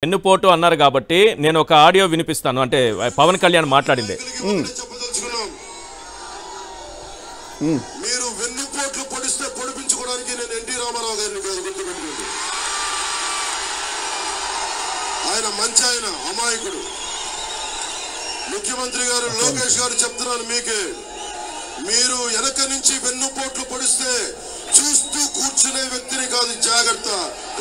వెన్నుపోటు అన్నారు కాబట్టి నేను ఒక ఆడియో వినిపిస్తాను. అంటే పవన్ కళ్యాణ్ మాట్లాడింది. మీరు వెన్నుపోట్లు పొడిస్తే పొడిపించుకోవడానికి నేను ఎన్టీ రామారావు గారిని కాదు, గుర్తుపెట్టుకోండి. ఆయన మంచి, ఆయన అమాయకుడు. ముఖ్యమంత్రి గారు లోకేష్ గారు చెప్తున్నాను మీకే, మీరు వెనక నుంచి వెన్నుపోట్లు పొడిస్తే చూస్తూ కూర్చునే వ్యక్తిని కాదు, జాగ్రత్త.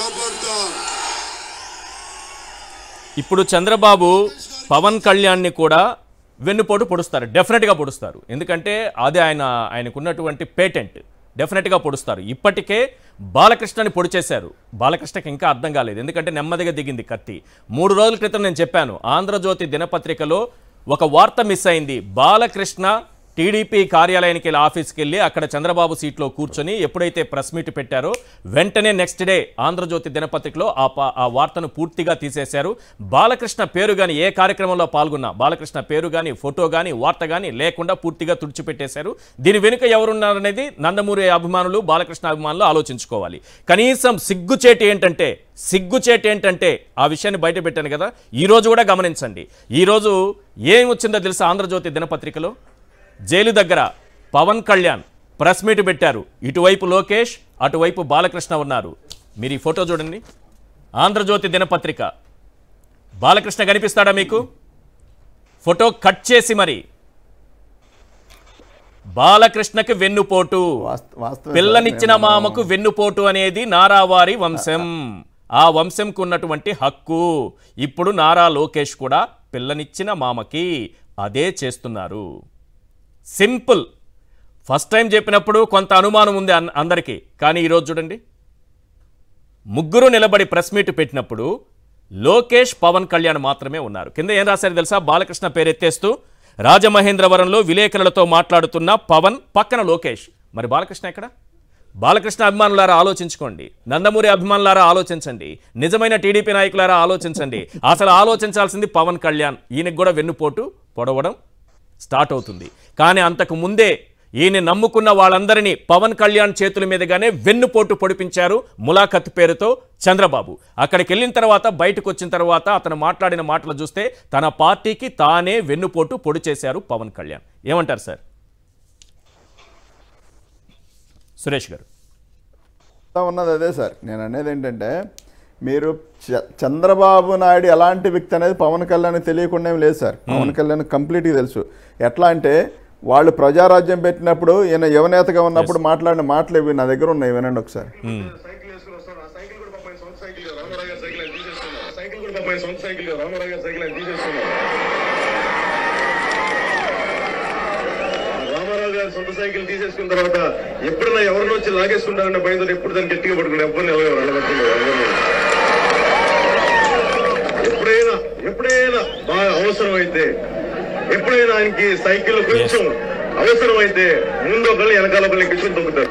ఇప్పుడు చంద్రబాబు పవన్ కళ్యాణ్ని కూడా వెన్నుపోటు పొడుస్తారు, డెఫినెట్గా పొడుస్తారు. ఎందుకంటే అదే ఆయనకున్నటువంటి పేటెంట్, డెఫినెట్గా పొడుస్తారు. ఇప్పటికే బాలకృష్ణని పొడి చేశారు. బాలకృష్ణకి ఇంకా అర్థం కాలేదు, ఎందుకంటే నెమ్మదిగా దిగింది కత్తి. 3 రోజుల క్రితం నేను చెప్పాను, ఆంధ్రజ్యోతి దినపత్రికలో ఒక వార్త మిస్ అయింది. బాలకృష్ణ టీడీపీ కార్యాలయానికి వెళ్ళి, ఆఫీస్కి వెళ్ళి అక్కడ చంద్రబాబు సీట్లో కూర్చొని ఎప్పుడైతే ప్రెస్ మీట్ పెట్టారో వెంటనే నెక్స్ట్ డే ఆంధ్రజ్యోతి దినపత్రికలో ఆ వార్తను పూర్తిగా తీసేశారు. బాలకృష్ణ పేరు కానీ, ఏ కార్యక్రమంలో పాల్గొన్నా బాలకృష్ణ పేరు కానీ, ఫోటో కానీ, వార్త కానీ లేకుండా పూర్తిగా తుడిచిపెట్టేశారు. దీని వెనుక ఎవరున్నారనేది నందమూరి అభిమానులు, బాలకృష్ణ అభిమానులు ఆలోచించుకోవాలి. కనీసం సిగ్గుచేటు ఏంటంటే ఆ విషయాన్ని బయట పెట్టాను కదా, ఈరోజు కూడా గమనించండి. ఈరోజు ఏం వచ్చిందో తెలుసా? ఆంధ్రజ్యోతి దినపత్రికలో జైలు దగ్గర పవన్ కళ్యాణ్ ప్రెస్ మీట్ పెట్టారు. ఇటువైపు లోకేష్, అటువైపు బాలకృష్ణ ఉన్నారు. మీరు ఈ ఫోటో చూడండి, ఆంధ్రజ్యోతి దినపత్రిక. బాలకృష్ణ కనిపిస్తాడా మీకు? ఫోటో కట్ చేసి మరి బాలకృష్ణకి వెన్నుపోటు, పిల్లనిచ్చిన మామకు వెన్నుపోటు అనేది నారావారి వంశం. ఆ వంశంకు ఉన్నటువంటి హక్కు ఇప్పుడు నారా లోకేష్ కూడా పిల్లనిచ్చిన మామకి అదే చేస్తున్నారు. సింపుల్. ఫస్ట్ టైం చెప్పినప్పుడు కొంత అనుమానం ఉంది అందరికీ, కానీ ఈరోజు చూడండి, ముగ్గురు నిలబడి ప్రెస్ మీట్ పెట్టినప్పుడు లోకేష్, పవన్ కళ్యాణ్ మాత్రమే ఉన్నారు. కింద ఏం రాశారు తెలుసా? బాలకృష్ణ పేరెత్తేస్తూ రాజమహేంద్రవరంలో విలేకరులతో మాట్లాడుతున్న పవన్, పక్కన లోకేష్. మరి బాలకృష్ణ ఎక్కడ? బాలకృష్ణ అభిమానులారా ఆలోచించుకోండి, నందమూరి అభిమానులారా ఆలోచించండి, నిజమైన టీడీపీ నాయకులారా ఆలోచించండి. అసలు ఆలోచించాల్సింది పవన్ కళ్యాణ్. ఈయనకు కూడా వెన్నుపోటు పొడవడం స్టార్ట్ అవుతుంది. కానీ అంతకు ముందే ఈయన నమ్ముకున్న వాళ్ళందరినీ పవన్ కళ్యాణ్ చేతుల మీదుగానే వెన్నుపోటు పొడిపించారు ములాఖత్ పేరుతో చంద్రబాబు. అక్కడికి వెళ్ళిన తర్వాత, బయటకు వచ్చిన తర్వాత అతను మాట్లాడిన మాటలు చూస్తే తన పార్టీకి తానే వెన్నుపోటు పొడి చేశారు పవన్ కళ్యాణ్. ఏమంటారు సార్? సురేష్ గారు ఉన్నది అదే సార్. నేను అనేది ఏంటంటే, మీరు చంద్రబాబు నాయుడు ఎలాంటి వ్యక్తి అనేది పవన్ కళ్యాణ్ తెలియకుండా ఏం లేదు సార్. పవన్ కళ్యాణ్ కంప్లీట్గా తెలుసు. ఎట్లా అంటే, వాళ్ళు ప్రజారాజ్యం పెట్టినప్పుడు, ఈయన యువనేతగా ఉన్నప్పుడు మాట్లాడిన మాటలు ఇవి నా దగ్గర ఉన్నాయి, వినండి ఒకసారి. రామారావు గారు సొంత సైకిల్ తీసేసుకున్న తర్వాత ఎప్పుడైనా ఎవరిని వచ్చి లాగేసుకుంటారన్న భయంతో ఎప్పుడు దాన్ని గట్టిగా పడుకుని ఎప్పుడైనా బాగా అవసరమైతే, ఎప్పుడైనా ఆయనకి సైకిల్ కొంచెం అవసరమైతే ముందు ఒకళ్ళు వెనకాల ఒకళ్ళు ఎక్కించుకుని తొక్కుతారు.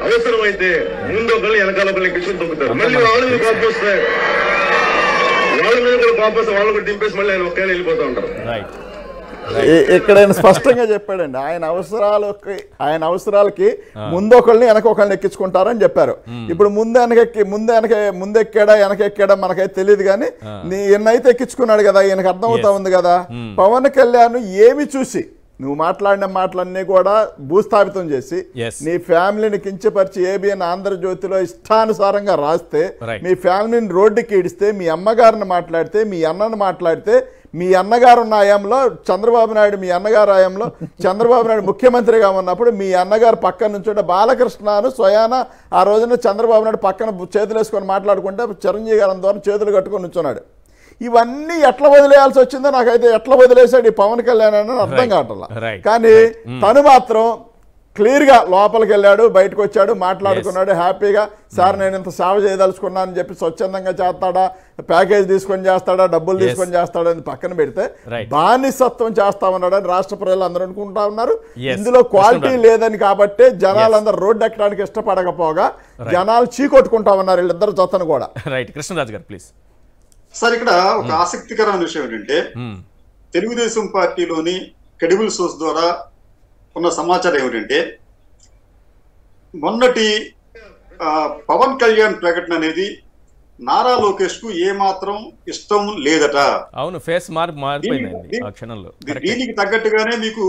మళ్ళీ వాళ్ళ మీద కోపం వస్తాయి, వాళ్ళ మీద కూడా కోపం వస్తే వాళ్ళు కూడా దింపేసి మళ్ళీ ఆయన ఒక్కైనా వెళ్ళిపోతూ ఉంటారు. ఇక్కడ ఆయన స్పష్టంగా చెప్పాడండి, ఆయన అవసరాలకి ముందు ఒకళ్ళని వెనక ఒకళ్ళని ఎక్కించుకుంటారని చెప్పారు. ఇప్పుడు ముందెక్కాడా వెనకెక్కాడా మనకైతే తెలియదు, కానీ ఈయనైతే ఎక్కించుకున్నాడు కదా, ఈయనకు అర్థం అవుతా ఉంది కదా. పవన్ కళ్యాణ్ ఏమి చూసి నువ్వు మాట్లాడిన మాటలన్నీ కూడా భూస్థాపితం చేసి, నీ ఫ్యామిలీని కించపరిచి ఏబిఎన్ ఆంధ్రజ్యోతిలో ఇష్టానుసారంగా రాస్తే, మీ ఫ్యామిలీని రోడ్డుకి ఈడిస్తే, మీ అమ్మగారిని మాట్లాడితే, మీ అన్నను మాట్లాడితే, మీ అన్నగారు ఉన్న హయాంలో చంద్రబాబు నాయుడు, మీ అన్నగారు హయాంలో చంద్రబాబు నాయుడు ముఖ్యమంత్రిగా ఉన్నప్పుడు మీ అన్నగారు పక్కన నుంచుంటే బాలకృష్ణను స్వయాన ఆ రోజున చంద్రబాబు నాయుడు పక్కన చేతులు వేసుకొని మాట్లాడుకుంటే చిరంజీవి గారి ద్వారా చేతులు కట్టుకొని నుంచున్నాడు. ఇవన్నీ ఎట్లా వదిలేయాల్సి వచ్చిందో నాకైతే, ఎట్లా వదిలేశాడు ఈ పవన్ కళ్యాణ్ అని అర్థం కావట్లా. కానీ తను మాత్రం క్లియర్గా లోపలికి వెళ్ళాడు, బయటకు వచ్చాడు, మాట్లాడుకున్నాడు హ్యాపీగా. సార్ నేను ఇంత సేవ చేయదలుచుకున్నాను అని చెప్పి స్వచ్ఛందంగా చేస్తాడా, ప్యాకేజ్ తీసుకొని చేస్తాడా, డబ్బులు తీసుకొని చేస్తాడా అని పక్కన పెడితే బానిసత్వం చేస్తా ఉన్నాడని రాష్ట్ర ప్రజలు అందరూ అనుకుంటా ఉన్నారు. ఇందులో క్వాలిటీ లేదని కాబట్టి జనాలందరూ రోడ్డు ఎక్కడానికి ఇష్టపడకపోగా జనాలు చీకొట్టుకుంటా ఉన్నారు వీళ్ళిద్దరు జతను కూడా. రైట్, కృష్ణరాజు గారు ప్లీజ్. సార్, ఇక్కడ ఒక ఆసక్తికరమైన విషయం ఏంటంటే, తెలుగుదేశం పార్టీలోని క్రెడిబుల్ సోర్స్ ద్వారా ఉన్న సమాచారం ఏమిటంటే, మొన్నటి పవన్ కళ్యాణ్ ప్రకటన అనేది నారా లోకేష్ కు ఏ మాత్రం ఇష్టం లేదట. అవును, ఫేస్ మారిపోయిందండి ఆ క్షణంలో. దీనికి తగ్గట్టుగానే మీకు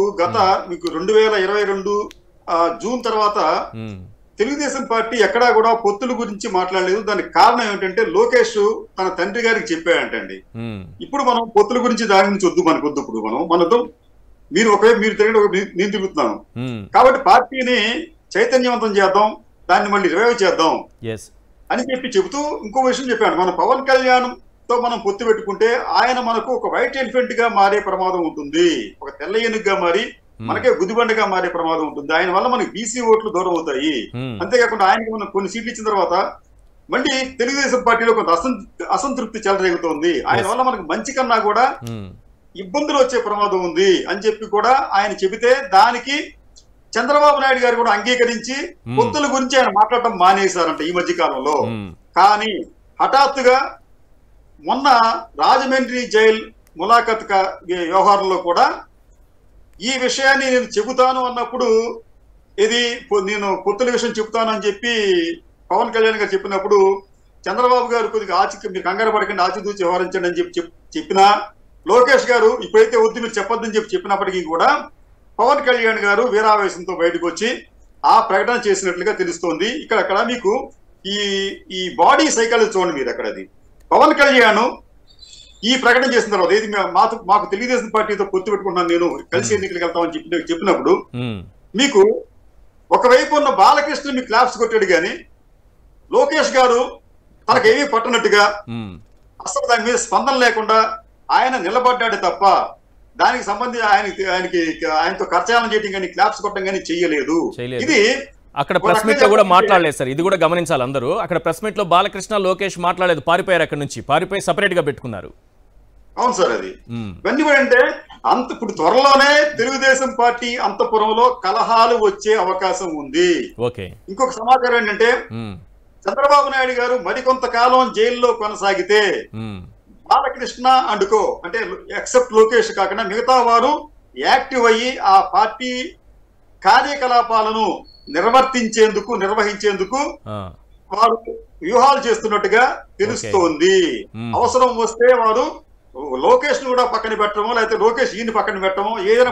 2022 జూన్ తర్వాత తెలుగుదేశం పార్టీ ఎక్కడా కూడా పొత్తుల గురించి మాట్లాడలేదు. దానికి కారణం ఏమిటంటే లోకేష్ తన తండ్రి గారికి చెప్పాడంటండి. ఇప్పుడు మనం పొత్తుల గురించి దాని నుంచి వద్దు, మనకు వద్దు. ఇప్పుడు మనతో మీరు మీరు తిరగండి, నేను తిరుగుతున్నాను. కాబట్టి పార్టీని చైతన్యవంతం చేద్దాం, దాన్ని మళ్ళీ రివైవ్ చేద్దాం అని చెబుతూ ఇంకో విషయం చెప్పాడు. మన పవన్ కళ్యాణ్ తో మనం పొత్తు పెట్టుకుంటే ఆయన మనకు ఒక వైట్ ఎలిఫెంట్ గా మారే ప్రమాదం ఉంటుంది, ఒక తెల్ల ఏనుగుగా మారి మనకే గుదిబండగా మారే ప్రమాదం ఉంటుంది. ఆయన వల్ల మనకి బీసీ ఓట్లు దూరం అవుతాయి. అంతేకాకుండా ఆయనకి మనం కొన్ని సీట్లు ఇచ్చిన తర్వాత మళ్ళీ తెలుగుదేశం పార్టీలో కొంత అసంతృప్తి చెలరేగుతోంది. ఆయన వల్ల మనకు మంచి కన్నా కూడా ఇబ్బందులు వచ్చే ప్రమాదం ఉంది అని చెప్పి కూడా ఆయన చెబితే దానికి చంద్రబాబు నాయుడు గారు కూడా అంగీకరించి పొత్తుల గురించి ఆయన మాట్లాడటం మానేశారంట ఈ మధ్య కాలంలో. కానీ హఠాత్తుగా మొన్న రాజమండ్రి జైల్ ములాఖత్ వ్యవహారంలో కూడా ఈ విషయాన్ని నేను చెబుతాను అన్నప్పుడు, ఇది నేను పొత్తుల విషయం చెబుతాను అని చెప్పి పవన్ కళ్యాణ్ గారు చెప్పినప్పుడు చంద్రబాబు గారు కొద్దిగా మీరు కంగారు పడకండి, ఆచితూచి వ్యవహరించండి అని చెప్పినా లోకేష్ గారు ఇప్పుడైతే వద్దు మీరు చెప్పొద్దని చెప్పినప్పటికీ కూడా పవన్ కళ్యాణ్ గారు వీరావేశంతో బయటకు వచ్చి ఆ ప్రకటన చేసినట్లుగా తెలుస్తోంది. ఇక్కడ మీకు ఈ బాడీ సైకాలజీ చూడండి మీరు. అక్కడది పవన్ కళ్యాణ్ ఈ ప్రకటన చేసిన తర్వాత ఏది మాకు తెలుగుదేశం పార్టీతో పొత్తు పెట్టుకుంటున్నాను, నేను కలిసి ఎన్నికలకు వెళ్తామని చెప్పినప్పుడు మీకు ఒకవైపు ఉన్న బాలకృష్ణ మీ క్లాప్స్ కొట్టాడు, కానీ లోకేష్ గారు తనకేమీ పట్టనట్టుగా అసలు దాని మీద స్పందన లేకుండా ఆయన నిలబడ్డాడు తప్ప దానికి సంబంధించి ఆయనతో కర్చాలం చేయడం కానీ క్లాప్స్ కొట్టడం కానీ చెయ్యలేదు. ఇది అక్కడ ప్రెస్ మీట్ లో కూడా మాట్లాడలేదు సార్, ఇది కూడా గమనించాలి అందరూ. అక్కడ ప్రెస్ మీట్ లో బాలకృష్ణ లోకేష్ మాట్లాడలేదు, పారిపోయారు, అక్కడ నుంచి పారిపోయి సపరేట్ గా పెట్టుకున్నారు. అవును సార్, అది ఇవన్నీ కూడా అంటే ఇప్పుడు త్వరలోనే తెలుగుదేశం పార్టీ అంతఃపురంలో కలహాలు వచ్చే అవకాశం ఉంది. ఇంకొక సమాచారం ఏంటంటే చంద్రబాబు నాయుడు గారు మరికొంతకాలం జైల్లో కొనసాగితే బాలకృష్ణ అండుకో అంటే ఎక్సెప్ట్ లోకేష్ కాకుండా మిగతా వారు యాక్టివ్ అయ్యి ఆ పార్టీ కార్యకలాపాలను నిర్వహించేందుకు వారు వ్యూహాలు చేస్తున్నట్టుగా తెలుస్తోంది. అవసరం వస్తే వారు లోకేష్ ను కూడా పక్కన పెట్టడమో లేకపోతే లోకేష్ ఈయన పక్కన పెట్టడమో ఏదైనా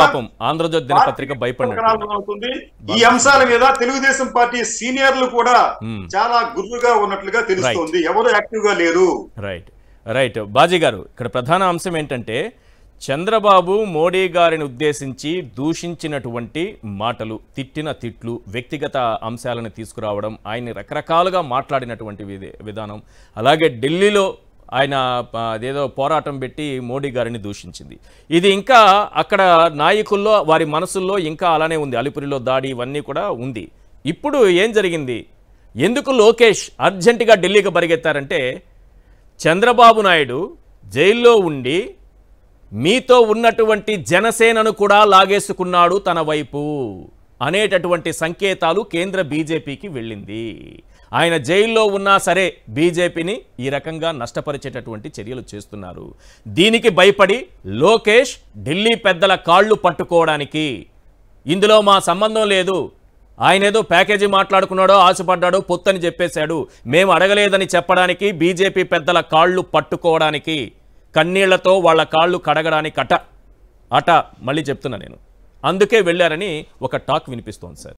అవుతుంది. ఈ అంశాల మీద తెలుగుదేశం పార్టీ సీనియర్లు కూడా చాలా గుర్రుగా ఉన్నట్లుగా తెలుస్తోంది, ఎవరు యాక్టివ్ గా లేరు. రైట్ బాజీ గారు, ఇక్కడ ప్రధాన అంశం ఏంటంటే చంద్రబాబు మోడీ గారిని ఉద్దేశించి దూషించినటువంటి మాటలు, తిట్టిన తిట్లు, వ్యక్తిగత అంశాలను తీసుకురావడం, ఆయన్ని రకరకాలుగా మాట్లాడినటువంటి విధానం, అలాగే ఢిల్లీలో ఆయన అదేదో పోరాటం పెట్టి మోడీ గారిని దూషించింది. ఇది ఇంకా అక్కడ నాయకుల్లో వారి మనసుల్లో ఇంకా అలానే ఉంది. అలిపురిలో దాడి ఇవన్నీ కూడా ఉంది. ఇప్పుడు ఏం జరిగింది, ఎందుకు లోకేష్ అర్జెంటుగా ఢిల్లీకి పరిగెత్తారంటే చంద్రబాబు నాయుడు జైల్లో ఉండి మీతో ఉన్నటువంటి జనసేనను కూడా లాగేసుకున్నాడు తన వైపు అనేటటువంటి సంకేతాలు కేంద్ర బీజేపీకి వెళ్ళింది. ఆయన జైల్లో ఉన్నా సరే బీజేపీని ఈ రకంగా నష్టపరిచేటటువంటి చర్యలు చేస్తున్నారు. దీనికి భయపడి లోకేష్ ఢిల్లీ పెద్దల కాళ్ళు పట్టుకోవడానికి ఇందులో మా సంబంధం లేదు, ఆయన ఏదో ప్యాకేజీ మాట్లాడుకున్నాడో ఆశపడ్డాడో పొత్తని చెప్పేశాడు, మేము అడగలేదని చెప్పడానికి బీజేపీ పెద్దల కాళ్ళు పట్టుకోవడానికి, కన్నీళ్లతో వాళ్ళ కాళ్ళు కడగడానికి మళ్ళీ చెప్తున్నా నేను, అందుకే వెళ్ళారని ఒక టాక్ వినిపిస్తోంది సార్.